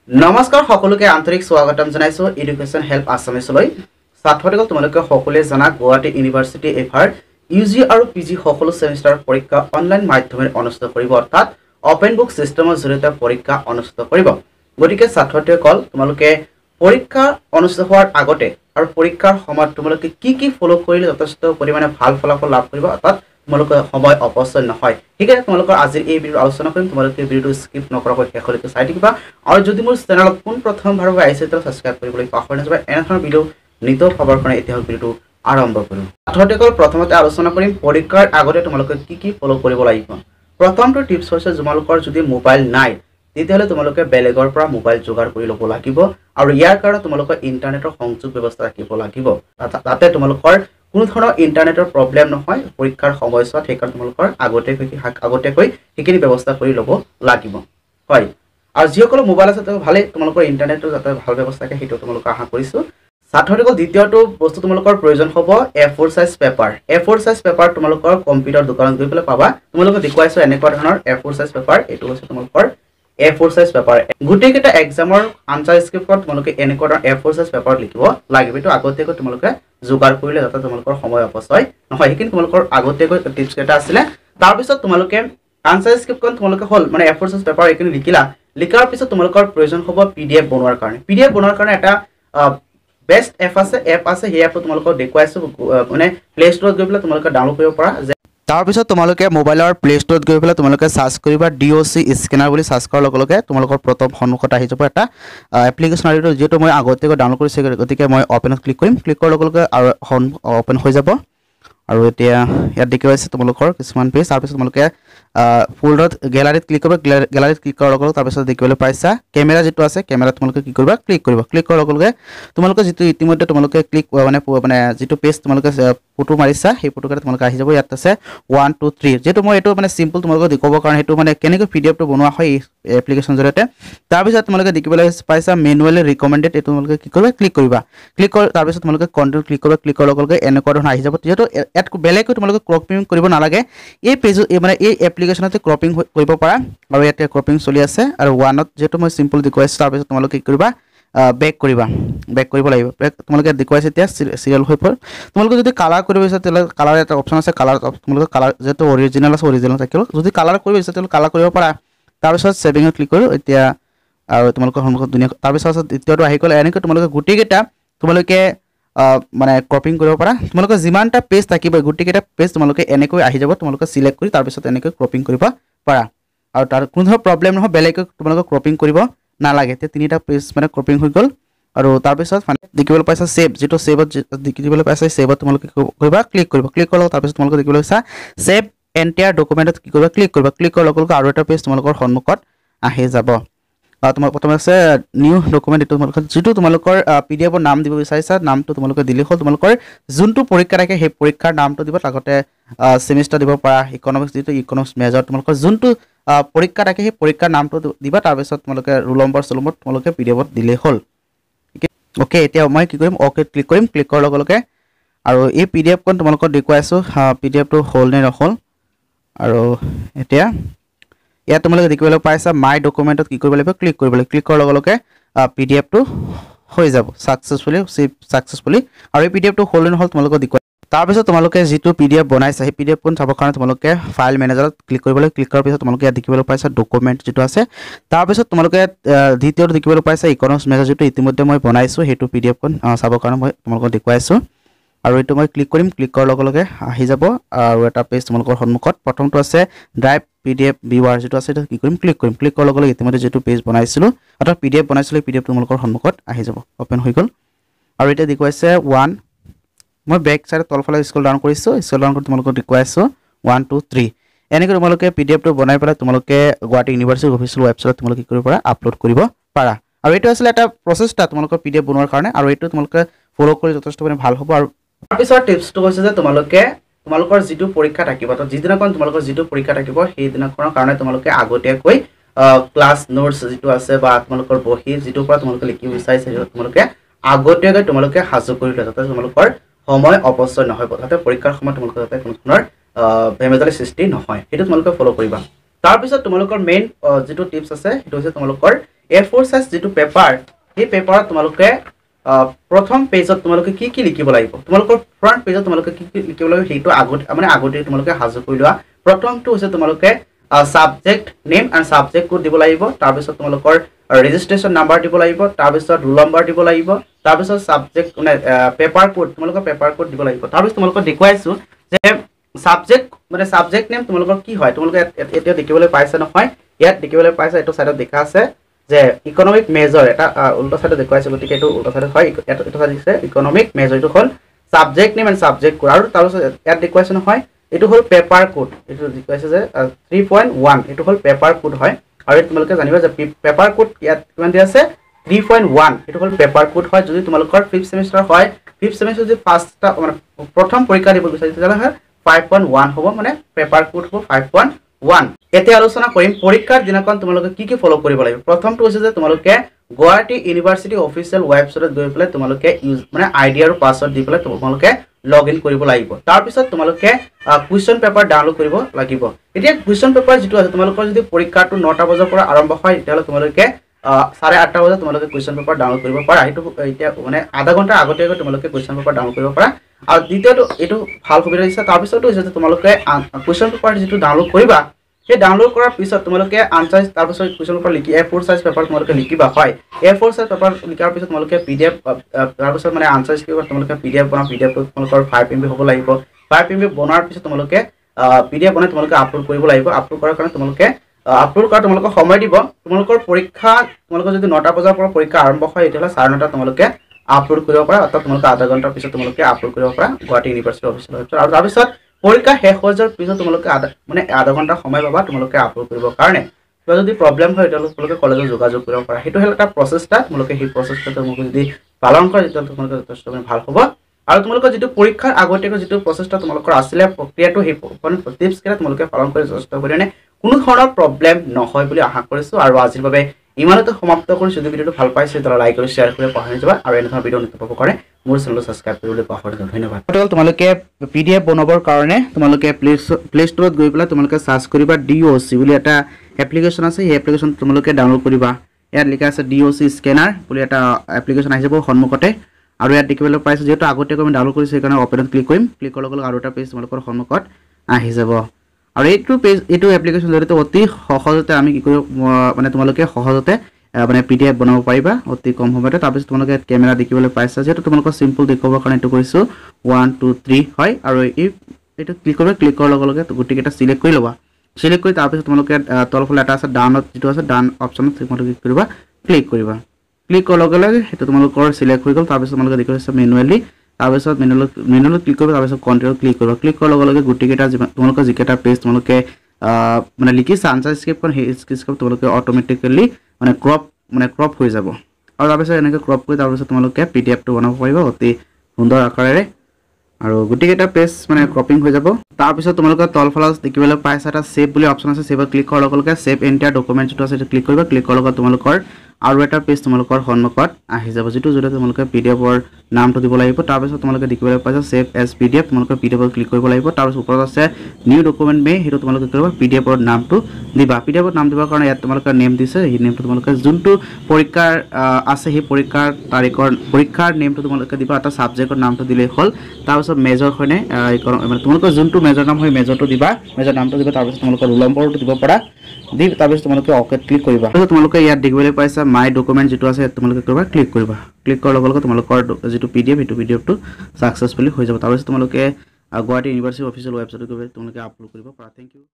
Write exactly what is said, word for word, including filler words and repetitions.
नमस्कार সকলোকে আন্তৰিক স্বাগতম জনাইছো এডুকেশ্যন হেল্প আসামিছলৈ ছাত্ৰসকল তোমালোকে সকলোৱে জানা গুৱাহাটী ইউনিভাৰ্চিটি এফাৰ ইউজি আৰু পিজি সকলো সেমিষ্টাৰ পৰীক্ষা অনলাইন মাধ্যমেৰে অনুষ্ঠিত কৰিব অৰ্থাৎ ওপেন বুক সিস্টেমৰ জৰিয়তে পৰীক্ষা অনুষ্ঠিত কৰিব গতিকে ছাত্ৰসকল তোমালোকে পৰীক্ষা অনুষ্ঠিত হোৱাৰ আগতে আৰু পৰীক্ষাৰ সময়ত তোমালোকে কি কি ফলো কৰিলে যথেষ্ট পৰিমাণে ভাল ফলাফল লাভ কৰিব অৰ্থাৎ তোমালোকে সময় অপচয় নহয় ঠিক আছে তোমালোকৰ আজিৰ এই ভিডিঅ আলোচনা কৰিম তোমালোকে ভিডিঅটো স্কিপ নকৰাকৈ শেষলৈকে চাই থাকিবা আৰু যদি মোৰ চেনেলত কোন প্ৰথম বাৰৰ বাবে আহিছে তেতিয়াহ'লে সাবস্ক্ৰাইব কৰিবলৈ পাহৰি নাযাবা এনেধৰণৰ ভিডিঅ নিত খবৰ কাৰণে এতিয়া ভিডিঅটো আৰম্ভ কৰিম ছাত্ৰসকল প্ৰথমতে আলোচনা কৰিম পৰীক্ষাৰ আগতে তোমালোকে কি কি ফলো কৰিব লাগিব প্ৰথমটো টিপছ হৈছে তোমালোকৰ যদি মোবাইল নাই তেতিয়াহ'লে তোমালোকে বেলেগৰ পৰা মোবাইল যোগাৰ কৰি ল'ব লাগিব আৰু ইয়াৰ কাৰণে তোমালোকৰ ইন্টাৰনেটৰ সংযোগ ব্যৱস্থা ৰাখিব লাগিব তাতে তোমালোকৰ কোনো ধৰণৰ ইন্টাৰনেটৰ প্ৰবলেম নহয় পৰীক্ষাৰ সময়ছোৱাত হেকাৰ তোমালোকৰ আগতে আগতে কৈ হেকিনি ব্যৱস্থা কৰি ল'ব লাগিব হয় আৰু যিসকল মোবাইল আছে তেওঁ ভালে তোমালোকৰ ইন্টাৰনেটৰ যাতে ভাল ব্যৱস্থা থাকে হেতু তোমালোক আশা কৰিছো ছাত্ৰসকল দ্বিতীয়টো বস্তু তোমালোকৰ প্ৰয়োজন হ'ব A four size paper A four size paper তোমালোকৰ কম্পিউটাৰ দোকানত গৈ পেলাই পাবা তোমালোক দেখুৱাইছো এনেকুৱা ধৰণৰ এ ফ'ৰ সাইজ পেপাৰ এটো হৈছে তোমালোকৰ এ ফ'ৰ সাইজ পেপাৰ গুটেকেটা এক্সামৰ আনসাৰ স্ক্ৰিপ্টত তোমালোকে এনেকুৱা ধৰণৰ এ ফ'ৰ সাইজ পেপাৰ লিখিব লাগিব এটো আগতেকৈ তোমালোকে যোগাৰ কৰিলে যাতে তোমালোকৰ সময় অপচয় নহয় হেকিন তোমালোকৰ আগতেকৈ টিপছ কেটা আছিল তাৰ পিছত তোমালোকে আনসাৰ স্ক্ৰিপ্টখন তোমালোকে হল মানে এ ফ'ৰ সাইজ পেপাৰ একিন লিখিলা লিখাৰ পিছত তোমালোকৰ প্ৰয়োজন হ'ব পিডিএফ বনোৱাৰ কাৰণে পিডিএফ বনোৱাৰ কাৰণে এটা বেষ্ট এপ আছে এপ আছে সেই এপটো তোমালোকক দেখুৱাইছো মানে প্লে ষ্টৰত গৈ পেলাই তোমালোকে ডাউনলোড কৰিব পাৰা তাৰ পিছত তোমালোকে মোবাইলৰ প্লে ষ্টৰত গৈ পেলাই তোমালোকে সাৰ্চ কৰিবা ডিওসি স্ক্যানাৰ বুলি সাৰ্চ কৰাৰ লগে লগে তোমালোকৰ প্ৰথম সন্মুখত আহি যাব এটা এপ্লিকেশন আৰু যেটো মই আগতেকৈ ডাউনলোড কৰিছো গতিকে মই ওপেনত ক্লিক কৰিম ক্লিক কৰাৰ লগে লগে আৰু ওপেন হৈ যাব আৰু এতিয়া ইয়াত দেখুৱাইছে তোমালোকৰ কিছুমান পেজ তাৰ পিছত তোমালোকে ফোল্ডাৰত গ্যালাৰীত ক্লিক কৰিবা গ্যালাৰীত ক্লিক কৰাৰ লগে লগে তাৰ পিছত দেখিবলৈ পাইছা কেমেৰা যেটো আছে কেমেৰা তোমালোকে কি কৰিবা ক্লিক কৰিবা ক্লিক কৰাৰ লগে লগে তোমালোকে যেটো ইতিমধ্যে তোমালোকে ক্লিক মানে মানে যেটো পেজ তোমালোকে ফটো মাৰিছা সেই ফটোকেটা তোমালোকে আহি যাব ইয়াত আছে ওৱান টু থ্ৰী যেটো মই এটো মানে সিম্পল তোমালোকে দেখুৱাবৰ কাৰণে হেতু মানে কেনেকৈ পিডিএফটো বনোৱা হয় এই এপ্লিকেশন জৰিয়তে তাৰ পিছত তোমালোকে দেখিবলৈ পাইছা মেনুৱেলি ৰিকমেন্ডেড এটো তোমালোকে কি কৰিবা ক্লিক কৰিবা ক্লিক কৰ তাৰ পিছত তোমালোকে কন্ট্ৰোল ক্লিক কৰিবা ক্লিক কৰাৰ লগে লগে এনেকুৱা ধৰণৰ আহি যাব যেটো এট বেলেগ তোমালোকে ক্ৰপিং কৰিব নালাগে এই পেজ মানে এই এপ্লিকেশনতে ক্ৰপিং কৰিব পাৰা আৰু ইয়াতে ক্ৰপিং চলি আছে আৰু ওৱানত যেটো মই সিম্পল দেখুৱাইছো তাৰ পিছত তোমালোকে কি কৰিবা বেক কৰিবা বেক কৰিব লাগিব তোমালোকে দেখুৱাইছে এতিয়া সিৰিয়াল হৈ পৰ তোমালোকে যদি কালাৰ কৰিব বিচাৰা তেলে কালাৰ এটা অপচন আছে কালাৰ তোমালোকে কালাৰ যেটো অৰিজিনাল আছে অৰিজিনাল থাকিব যদি কালাৰ কৰিব বিচাৰা তেলে কালাৰ কৰিব পাৰা তাৰ পিছত সেভিংত ক্লিক কৰো এতিয়া আৰু তোমালোকৰ সন্মুখত দুনিয়া তাৰ পিছত দ্বিতীয়টো আহি গ'ল এনেকৈ তোমালোকে গুটিকেটা তোমালোকে মানে ক্ৰপিং কৰিব পাৰা তোমালোকে যিমানটা পেজ থাকিব গুটিকেটা পেজ তোমালোকে এনেকৈ আহি যাব তোমালোকে সিলেক্ট কৰি তাৰ পিছত এনেকৈ ক্ৰপিং কৰিব পাৰা আৰু তাৰ কোনো ধৰণৰ প্ৰবলেম নহয় বেলেগ তোমালোকে ক্ৰপিং কৰিব নালাগে তে তিনিটা পেজ মানে ক্ৰপিং হৈ গ'ল আৰু তাৰ পিছত মানে দেখিবলৈ পাইছা সেভ যেটো সেভত দেখিবলৈ পাইছা সেভত তোমালোকে কৰিবা ক্লিক কৰিবা ক্লিক কৰাৰ তাৰ পিছত তোমালোকে দেখিবলৈ পাইছা সেভ এন্টায়াৰ ডকুমেন্টত কি কৰিবা ক্লিক কৰিবা ক্লিক কৰাৰ লগে লগে আৰু এটা পেজ তোমালোকৰ সন্মুখত আহি যাব তোমাৰ প্ৰথমে আছে নিউ ডকুমেন্ট এটো তোমালোকৰ যেটো তোমালোকৰ পিডিএফৰ নাম দিব বিচাৰিছা নামটো তোমালোকে দিলে হ'ল তোমালোকৰ যোনটো পৰীক্ষা থাকে সেই পৰীক্ষাৰ নামটো দিব আগতে সেমিষ্টাৰ দিব পাৰা ইকনমিক্স যেটো ইকনমিক্স মেজৰ তোমালোকৰ যোনটো পৰীক্ষা থাকে সেই পৰীক্ষাৰ নামটো দিবা তাৰ পিছত তোমালোকে ৰোল নম্বৰ চলমৰ তোমালোকে পিডিএফত দিলে হ'ল ওকে এতিয়া মই কি কৰিম ওকে ক্লিক কৰিম ক্লিক কৰাৰ লগে লগে আৰু এই পিডিএফ কোন তোমালোকক দেখুৱাইছো পিডিএফটো হ'ল নে নহল আৰু এতিয়া ইয়াত তোমালোকে দেখিবলৈ পাইছা মাই ডকুমেন্টত কি কৰিব লাগিব ক্লিক কৰিব লাগিব ক্লিক কৰাৰ লগে লগে পিডিএফটো হৈ যাব সাকসেসফুলি সেভ সাকসেসফুলি আৰু এই পিডিএফটো হ'ল নে নহল তোমালোকক দেখুৱাই তাৰ পিছত তোমালোকে যেটো পিডিএফ বনাইছা সেই পিডিএফ কোন চাবৰ কাৰণে তোমালোকে ফাইল মেনেজাৰত ক্লিক কৰিবলৈ ক্লিক কৰাৰ পিছত তোমালোকে ইয়াত দেখিবলৈ পাইছা ডকুমেন্ট যেটো আছে তাৰ পিছত তোমালোকে দ্বিতীয়টো দেখিবলৈ পাইছা ইকনমিক্স মেজৰ যেটো ইতিমধ্যে মই বনাইছো হেতু পিডিএফ কোন চাবৰ কাৰণে মই তোমালোকক দেখুৱাইছো আৰু এটো মই ক্লিক কৰিম ক্লিক কৰাৰ লগে লগে আহি যাব আৰু এটা পেজ তোমালোকৰ সন্মুখত প্ৰথমটো আছে ড্ৰাইভ পিডিএফ ভিউৱাৰ যেটো আছে কি কৰিম ক্লিক কৰিম ক্লিক কৰাৰ লগে লগে ইতিমধ্যে যেটো পেজ বনাইছিলো অৰ্থাৎ পিডিএফ বনাইছিলো পিডিএফ তোমালোকৰ সন্মুখত আহি যাব ওপেন হৈ গ'ল আৰু এটা দেখুৱাইছে ওৱান মই বেক সাইড তলফালে স্ক্ৰল ডাউন কৰিছো স্ক্ৰল ডাউন কৰি তোমালোকক দেখুৱাইছো ওৱান টু থ্ৰী এনেকৈ তোমালোকে পিডিএফটো বনাই পেলাই তোমালোকে গুৱাহাটী ইউনিভাৰ্চিটি অফিচিয়েল ৱেবছাইটত তোমালোকে কি কৰিব পাৰা আপলোড কৰিব পাৰা আৰু এটো আছিল এটা প্ৰচেছটা তোমালোকৰ পিডিএফ বনোৱাৰ কাৰণে আৰু এটো তোমালোকে ফলো কৰি যথেষ্ট মানে ভাল হ'ব আৰু তাৰ পিছত টিপছটো কৈছে যে তোমালোকে তোমালোকৰ যেটো পৰীক্ষা থাকিব তো যিদিনাখন তোমালোকৰ যেটো পৰীক্ষা থাকিব সেই দিনাখনৰ কাৰণে তোমালোকে আগতীয়াকৈ ক্লাছ নোটছ যেটো আছে বা তোমালোকৰ বহি যেটো পৰা তোমালোকে লিখি বিচাৰিছে তোমালোকে আগতীয়াকৈ তোমালোকে হাজু কৰি লয় যাতে তোমালোকৰ সময় অপচয় নহয় যাতে পৰীক্ষাৰ সময়ত তোমালোকে যাতে কোনো ধৰণৰ বেমেজালি সৃষ্টি নহয় হেতু তোমালোকে ফলো কৰিবা তাৰ পিছত তোমালোকৰ মেইন যেটো টিপস আছে হেতু হৈছে তোমালোকৰ এ ফ'ৰ সাইজ যেটো পেপাৰ এই পেপাৰত তোমালোকে প্ৰথম পেজত তোমালোকে কি কি লিখিব লাগিব তোমালোকৰ ফ্ৰন্ট পেজত তোমালোকে কি কি লিখিব লাগিব হেতু আগত মানে আগতে তোমালোকে হাজু কৰি লোৱা প্ৰথমটো হৈছে তোমালোকে subject name and subject code দিব লাগিব তাৰ পিছত তোমালোকৰ ৰেজিষ্ট্ৰেচন নাম্বাৰ দিব লাগিব তাৰ পিছত ৰোল নাম্বাৰ দিব লাগিব তাৰ পিছত সাবজেক্ট মানে পেপাৰ কোড তোমালোকৰ পেপাৰ কোড দিব লাগিব তাৰ পিছত তোমালোকক দেখুৱাইছো যে সাবজেক্ট মানে সাবজেক্ট নেম তোমালোকৰ কি হয় তোমালোকে এতিয়া দেখিবলৈ পাইছে নহয় ইয়াত দেখিবলৈ পাইছে এটো সাইডত দেখা আছে যে ইকোনমিক মেজৰ এটা উল্টা সাইডত দেখুৱাইছে গতিকে এটো উল্টা সাইডত হয় এটো এটো সাইড দিছে ইকোনমিক মেজৰ এটো হল subject name and subject code আৰু তাৰ পিছত ইয়াত দেখুৱাইছে নহয় এটো হল পেপাৰ কোড এটো দেখুৱাইছে যে থ্ৰী পইণ্ট ওৱান এটো হল পেপাৰ কোড হয় আৰু তোমালোকে জানিবা যে পেপাৰ কোড ইয়াত কিমান দিয়া আছে থ্ৰী পইণ্ট ওৱান এটো হল পেপাৰ কোড হয় যদি তোমালোকৰ ফিফথ সেমিষ্টাৰ হয় ফিফথ সেমিষ্টাৰ যদি ফাৰ্ষ্টটা মানে প্ৰথম পৰীক্ষা দিব বিচাৰিছে তেতিয়াহ'লে ফাইভ পইণ্ট ওৱান হ'ব মানে পেপাৰ কোড হ'ব ফাইভ পইণ্ট ওৱান এতিয়া আলোচনা কৰিম পৰীক্ষাৰ দিনাখন তোমালোকে কি কি ফলো কৰিব লাগিব প্ৰথমটো হৈছে যে তোমালোকে গুৱাহাটী ইউনিভাৰ্চিটি অফিচিয়েল ৱেবছাইটত গৈ পেলাই তোমালোকে ইউজ মানে আইডি আৰু পাছৱৰ্ড দি পেলাই তোমালোকে লগ ইন কৰিব লাগিব তাৰ পিছত তোমালোকে কুৱেশ্চন পেপাৰ ডাউনলোড কৰিব লাগিব এতিয়া কুৱেশ্চন পেপাৰ যেটো আছে তোমালোকৰ যদি পৰীক্ষাটো নটা বজাৰ পৰা আৰম্ভ হয় তেতিয়াহ'লে তোমালোকে চাৰে আঠটা বজাত তোমালোকে কুৱেশ্চন পেপাৰ ডাউনলোড কৰিব পাৰা এটো এতিয়া মানে আধা ঘণ্টা আগতে তোমালোকে কুৱেশ্চন পেপাৰ ডাউনলোড কৰিব পাৰা আৰু দ্বিতীয়টো এটো ভাল সুবিধা দিছে তাৰ পিছতো হৈছে তোমালোকে কুৱেশ্চন পেপাৰ যেটো ডাউনলোড কৰিবা সেই ডাউনলোড কৰাৰ পিছত তোমালোকে আনসাৰ তাৰ পিছত কুৱেশ্চন পেপাৰ লিখি এ ফ'ৰ সাইজ পেপাৰ তোমালোকে লিখিবা হয় এ ফ'ৰ সাইজ পেপাৰ লিখাৰ পিছত তোমালোকে পিডিএফ তাৰ পিছত মানে আনসাৰ স্ক্ৰিপ্ট তোমালোকে পিডিএফ বনাও পিডিএফ তোমালোকৰ ফাইভ এমবি হ'ব লাগিব ফাইভ এমবি বনোৱাৰ পিছত তোমালোকে পিডিএফ বনাই তোমালোকে আপলোড কৰিব লাগিব আপলোড কৰাৰ কাৰণে তোমালোকে আপলোড কৰা তোমালোকে সময় দিব তোমালোকৰ পৰীক্ষা তোমালোকৰ যদি নটা বজাৰ পৰা পৰীক্ষা আৰম্ভ হয় তেতিয়াহ'লে চাৰে নটা তোমালোকে আপলোড কৰিব পাৰা অৰ্থাৎ তোমালোকে আধা ঘণ্টাৰ পিছত তোমালোকে আপলোড কৰিব পাৰা গুৱাহাটী ইউনিভাৰ্চিটি অফিচিয়েল ৱেবছাইট আৰু তাৰ পিছত পৰীক্ষা শেষ হৈ যোৱাৰ পিছত তোমালোকে মানে আধা ঘণ্টা সময় পাবা তোমালোকে আপলোড কৰিবৰ কাৰণে কিবা যদি প্ৰব্লেম হয় তেতিয়াহ'লে তোমালোকে কলেজত যোগাযোগ কৰিব পাৰা সেইটো হ'ল এটা প্ৰচেষ্টা তোমালোকে সেই প্ৰচেষ্টা তোমালোকে যদি পালন কৰা তেতিয়াহ'লে তোমালোকে যথেষ্ট ভাল হ'ব আৰু তোমালোকৰ যেটো পৰীক্ষাৰ আগতীয়াকৈ যেটো প্ৰচেষ্টা তোমালোকৰ আছিলে প্ৰক্ৰিয়াটো সেই টিপছ কেইটা তোমালোকে পালন কৰি যথেষ্ট পৰিমাণে কোনো ধৰণৰ প্ৰব্লেম নহয় বুলি আশা কৰিছো আৰু আজিৰ বাবে ইমানতে সমাপ্ত কৰিছো যদি ভিডিওটো ভাল পাইছে তেতিয়াহ'লে লাইক আৰু শ্বেয়াৰ কৰি পাহৰি যাবা আৰু এনেকুৱা ভিডিও নিতে পাব কৰে মোৰ চেনেলটো সাবস্ক্ৰাইব কৰিবলৈ পাহৰি যাবা ধন্যবাদ টোটাল তোমালোকে পিডিএফ বনাবৰ কাৰণে তোমালোকে প্লে ষ্টৰত গৈ পেলাই তোমালোকে সাৰ্চ কৰিবা ডিওসি বুলি এটা এপ্লিকেশন আছে এই এপ্লিকেশন তোমালোকে ডাউনলোড কৰিবা ইয়াত লিখা আছে ডিওসি স্কেনাৰ বুলি এটা এপ্লিকেশন আহি যাব সন্মুখতে আৰু ইয়াত দেখিবলৈ পাইছো যেটো আগতে আমি ডাউনলোড কৰিছো সেইকাৰণে ওপেনত ক্লিক কৰিম ক্লিক কৰাৰ লগে লগে আৰু এটা পেজ তোমালোকৰ সন্মুখত আহি যাব আৰু এইটো পেজ এইটো এপ্লিকেশন জৰিয়তে অতি সহজতে আমি কি কৰিব মানে তোমালোকে সহজতে মানে পিডিএফ বনাব পাৰিবা অতি কম সময়তে তাৰ পিছত তোমালোকে ক্যামেৰা দেখিবলৈ পাইছা যেটো তোমালোকৰ সিম্পল দেখুৱাৰ কাৰণে এটো কৰিছো ওৱান টু থ্ৰী হয় আৰু এই এটো ক্লিক কৰিবা ক্লিক কৰাৰ লগে লগে গুটি কেটা সিলেক্ট কৰি লবা সিলেক্ট কৰি তাৰ পিছত তোমালোকে তলফালে এটা আছে ডাউনত যেটো আছে ডাউন অপচনত তোমালোকে ক্লিক কৰিবা ক্লিক কৰিবা ক্লিক কৰাৰ লগে লগে হেতু তোমালোকৰ সিলেক্ট হৈ গল তাৰ পিছত তোমালোকে দেখিছা মেনুৱেলি তাৰ পিছত মেনুৱেলি মেনুৱেলি ক্লিক কৰিবা তাৰ পিছত কন্ট্ৰোল ক্লিক কৰিবা ক্লিক কৰাৰ লগে লগে গুটি কেটা তোমালোকৰ জিকেটা পেজ তোমালোকে মানে লিখিছা আনসাৰ স্ক্ৰিপ্ট কোন হে স্ক্ৰিপ্ট তোমালোকে অটোমেটিক্যালি মানে ক্ৰপ মানে ক্ৰপ হৈ যাব আৰু তাৰ পিছত এনেকৈ ক্ৰপ কৰি তাৰ পিছত তোমালোকে পিডিএফ টো বনাব পাৰিবা অতি সুন্দৰ আকাৰেৰে আৰু গুটি কেটা পেজ মানে ক্ৰপিং হৈ যাব তাৰ পিছত তোমালোকে তলফালে দেখিবলৈ পাইছা এটা সেভ বুলি অপচন আছে সেভত ক্লিক কৰাৰ লগে লগে সেভ এন্টায়াৰ ডকুমেন্ট যেটো আছে ক্লিক কৰিবা ক্লিক কৰাৰ লগে তোমালোকৰ আৰু এটা পেজ তোমালোকৰ সন্মুখত আহি যাব যেটো জৰিয়তে তোমালোকে পিডিএফৰ নামটো দিব লাগিব তাৰ পিছত তোমালোকে দেখিবলৈ পাইছা সেভ এজ পিডিএফ তোমালোকে পিডিএফত ক্লিক কৰিব লাগিব তাৰ পিছত ওপৰত আছে নিউ ডকুমেন্ট মে হেতু তোমালোকে কৰিবা পিডিএফৰ নামটো দিবা পিডিএফৰ নাম দিবৰ কাৰণে ইয়াত তোমালোকে নেম দিছে এই নেমটো তোমালোকে যোনটো পৰীক্ষাৰ আছে সেই পৰীক্ষাৰ তাৰিখৰ পৰীক্ষাৰ নেমটো তোমালোকে দিবা এটা সাবজেক্টৰ নামটো দিলে হ'ল তাৰ পিছত মেজৰ হয়নে মানে তোমালোকৰ যোনটো মেজৰ নাম হয় মেজৰটো দিবা মেজৰ নামটো দিবা তাৰ পিছত তোমালোকৰ ৰোল নম্বৰটো দিব পাৰা দি তাৰ পিছত তোমালোকে ওকে ক্লিক কৰিবা তাৰপিছত তোমালোকে ইয়াত দেখিবলৈ পাইছা মাই ডকুমেন্ট যেটো আছে তোমালোকে কৰিবা ক্লিক কৰিবা ক্লিক কৰাৰ লগে লগে তোমালোকৰ যেটো পিডিএফ এটো পিডিএফটো সাকসেসফুলি হৈ যাব তাৰ পিছত তোমালোকে গুৱাহাটী ইউনিভাৰ্চিটি অফিচিয়েল ৱেবছাইটত গৈ তোমালোকে আপলোড কৰিব পাৰা থ্যাংক ইউ